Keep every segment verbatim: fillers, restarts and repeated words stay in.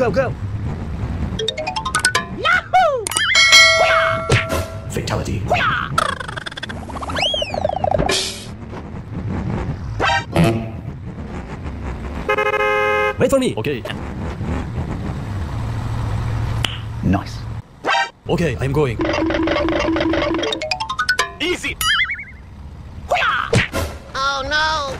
go, go! Yahoo! Fatality. Wait for me! Okay. Nice. Okay, I'm going. Easy! Oh no!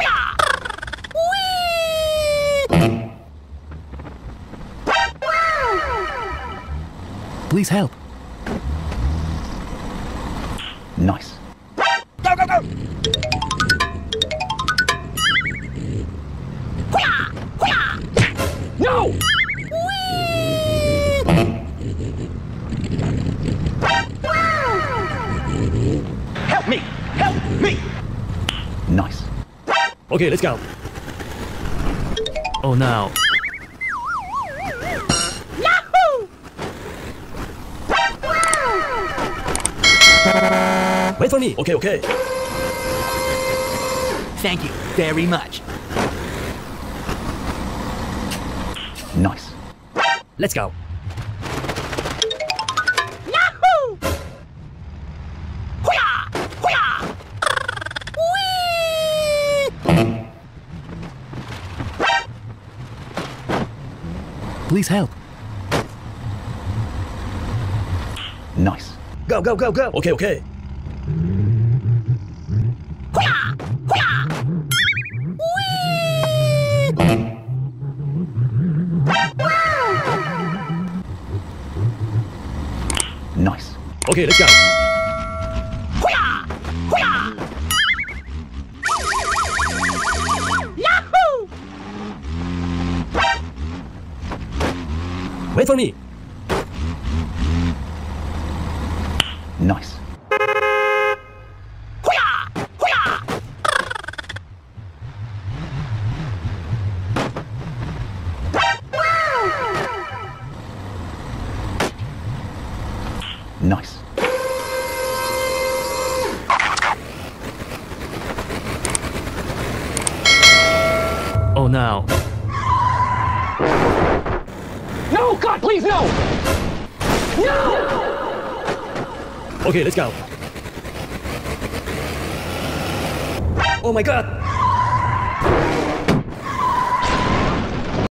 Please help. Nice. Go, go, go! No! Help me! Help me! Nice. Okay, let's go. Oh no. Yahoo! Wait for me. Okay, okay. Thank you very much. Nice. Let's go. Yahoo! Please help. Nice. Go, go, go, go. Okay, okay. Nice. Okay, let's go. Yahoo! Wait for me. Nice. Nice. Oh no. No, God, please, no! No! Okay, let's go. Oh my god.